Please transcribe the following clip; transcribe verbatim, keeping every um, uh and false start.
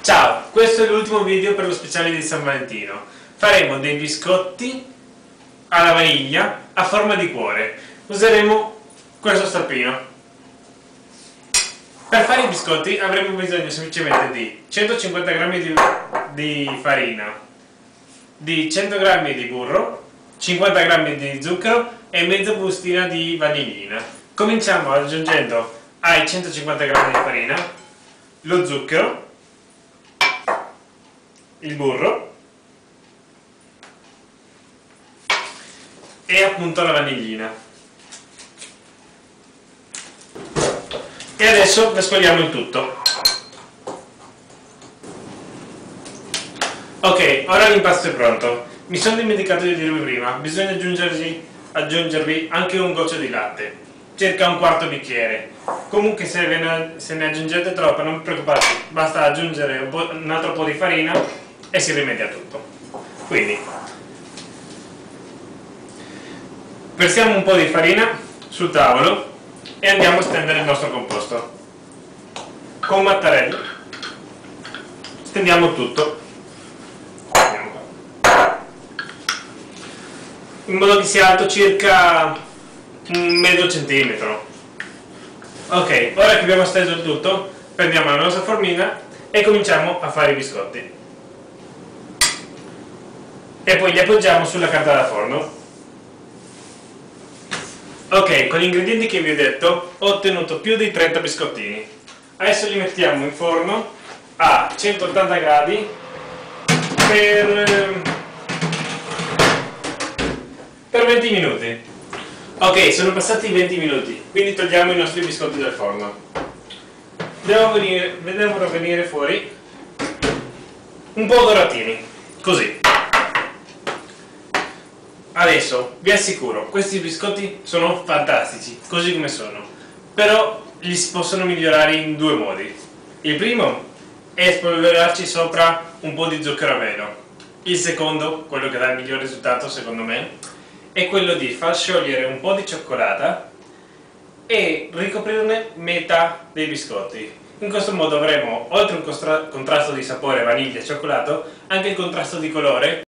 Ciao, questo è l'ultimo video per lo speciale di San Valentino. Faremo dei biscotti alla vaniglia a forma di cuore. Useremo questo stampino. Per fare i biscotti avremo bisogno semplicemente di centocinquanta grammi di, di farina, di cento grammi di burro, cinquanta grammi di zucchero e mezza bustina di vanillina. Cominciamo aggiungendo ai centocinquanta grammi di farina lo zucchero, il burro e appunto la vanillina. E adesso mescoliamo il tutto. Ok, ora l'impasto è pronto. Mi sono dimenticato di dirvi prima, bisogna aggiungervi, aggiungervi anche un goccio di latte, circa un quarto bicchiere. Comunque se, ve ne, se ne aggiungete troppo non vi preoccupate, basta aggiungere un, po', un altro po' di farina e si rimedia tutto. Quindi versiamo un po' di farina sul tavolo e andiamo a stendere il nostro composto. Con un mattarello stendiamo tutto in modo che sia alto circa un mezzo centimetro. Ok, ora che abbiamo steso il tutto, prendiamo la nostra formina e cominciamo a fare i biscotti. E poi li appoggiamo sulla carta da forno. Ok, con gli ingredienti che vi ho detto ho ottenuto più di trenta biscottini. Adesso li mettiamo in forno a centottanta gradi per, per venti minuti. Ok, sono passati venti minuti, quindi togliamo i nostri biscotti dal forno. Devono venire, devono venire fuori un po' doratini, così. Adesso vi assicuro, questi biscotti sono fantastici, così come sono, però li si possono migliorare in due modi. Il primo è spolverarci sopra un po' di zucchero a velo. Il secondo, quello che dà il miglior risultato secondo me, è quello di far sciogliere un po' di cioccolata e ricoprirne metà dei biscotti. In questo modo avremo, oltre un contrasto di sapore vaniglia e cioccolato, anche il contrasto di colore